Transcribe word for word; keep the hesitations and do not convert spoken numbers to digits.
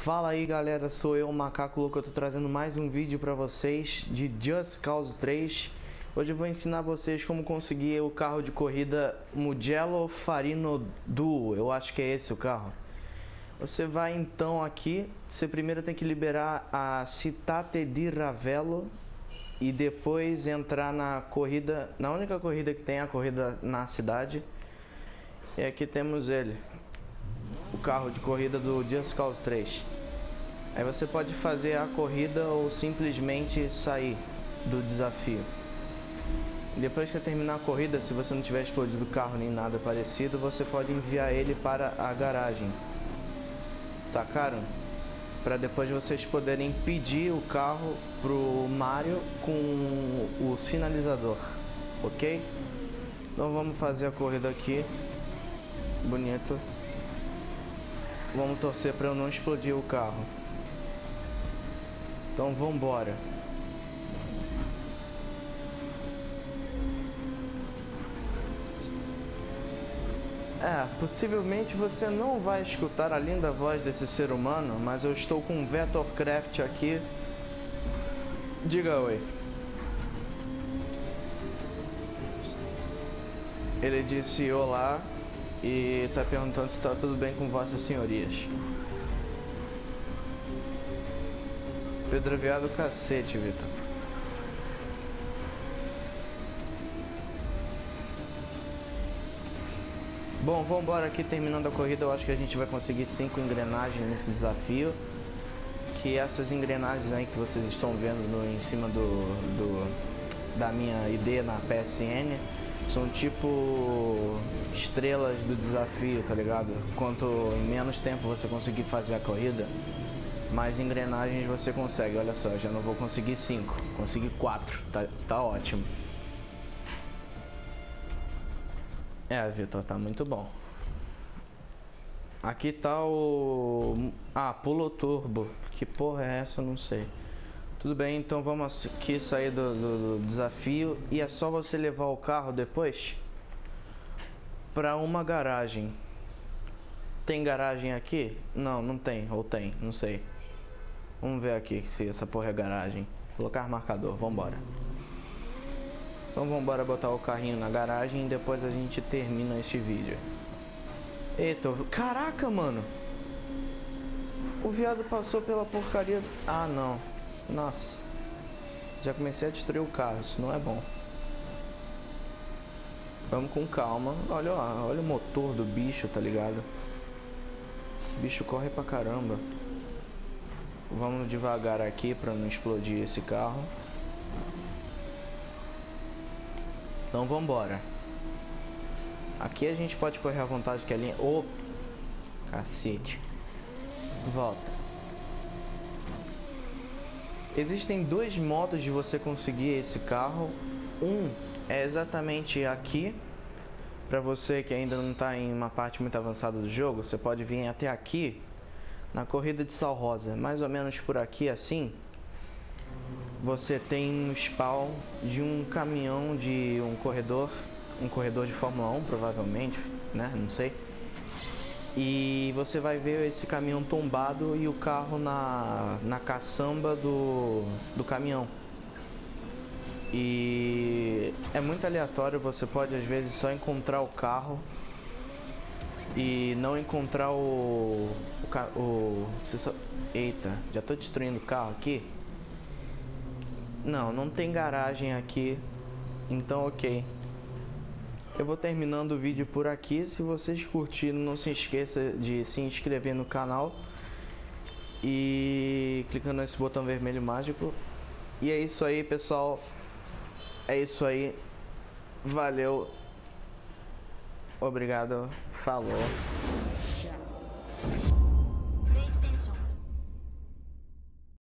Fala aí galera, sou eu, o Macaco Louco. Eu tô trazendo mais um vídeo pra vocês de Just Cause três. Hoje eu vou ensinar vocês como conseguir o carro de corrida Mugello Farino Duo. Eu acho que é esse o carro. Você vai então aqui, você primeiro tem que liberar a Citate di Ravello e depois entrar na corrida, na única corrida que tem, a corrida na cidade. E aqui temos ele, o carro de corrida do Just Cause três. Aí você pode fazer a corrida ou simplesmente sair do desafio. Depois que você terminar a corrida, se você não tiver explodido o carro nem nada parecido, você pode enviar ele para a garagem. Sacaram? Para depois vocês poderem pedir o carro pro Mario com o sinalizador, ok? Então vamos fazer a corrida aqui. Bonito. Vamos torcer para eu não explodir o carro. Então vamos embora. É, possivelmente você não vai escutar a linda voz desse ser humano, mas eu estou com um Vectorcraft aqui. Diga oi. Ele disse olá e está perguntando se está tudo bem com vossas senhorias. Pedroviado cacete, Vitor. Bom, vamos embora aqui, terminando a corrida. Eu acho que a gente vai conseguir cinco engrenagens nesse desafio. Que essas engrenagens aí que vocês estão vendo no, em cima do, do da minha I D na P S N são tipo estrelas do desafio, tá ligado? Quanto em menos tempo você conseguir fazer a corrida, mais engrenagens você consegue. Olha só, já não vou conseguir cinco, consegui quatro, tá, tá ótimo. É, Vitor, tá muito bom. Aqui tá o... Ah, pulo turbo. Que porra é essa? Eu não sei. Tudo bem, então vamos aqui sair do, do, do desafio. E é só você levar o carro depois pra uma garagem. Tem garagem aqui? Não, não tem. Ou tem, não sei. Vamos ver aqui se essa porra é garagem. Colocar marcador, vambora. Então vamos embora botar o carrinho na garagem e depois a gente termina este vídeo. Eita, caraca, mano. O viado passou pela porcaria. Ah, não. Nossa. Já comecei a destruir o carro, isso não é bom. Vamos com calma. Olha, ó, olha o motor do bicho, tá ligado? O bicho corre pra caramba. Vamos devagar aqui pra não explodir esse carro. Então vamos embora. Aqui a gente pode correr à vontade que a linha... Ô, cacete. Volta. Existem dois modos de você conseguir esse carro. Um é exatamente aqui. Para você que ainda não está em uma parte muito avançada do jogo, você pode vir até aqui na corrida de Sal Rosa, mais ou menos por aqui assim. Você tem um spawn de um caminhão de um corredor, um corredor de Fórmula um provavelmente, né? Não sei. E você vai ver esse caminhão tombado e o carro na, na caçamba do, do caminhão. E é muito aleatório, você pode às vezes só encontrar o carro e não encontrar o... o, o você só, eita, já tô destruindo o carro aqui. Não, não tem garagem aqui, então ok. Eu vou terminando o vídeo por aqui. Se vocês curtiram, não se esqueça de se inscrever no canal e clicando nesse botão vermelho mágico. E é isso aí, pessoal. É isso aí. Valeu. Obrigado. Falou.